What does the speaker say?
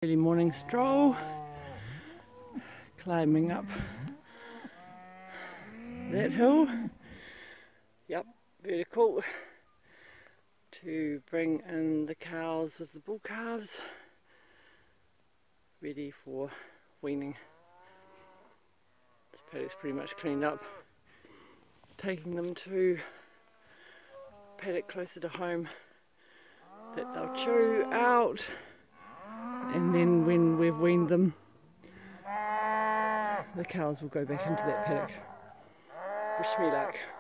Early morning stroll, climbing up that hill. Yep, vertical, to bring in the cows with the bull calves, ready for weaning. This paddock's pretty much cleaned up. Taking them to a paddock closer to home that they'll chew out, and then when we've weaned them, the cows will go back into that paddock. Wish me luck.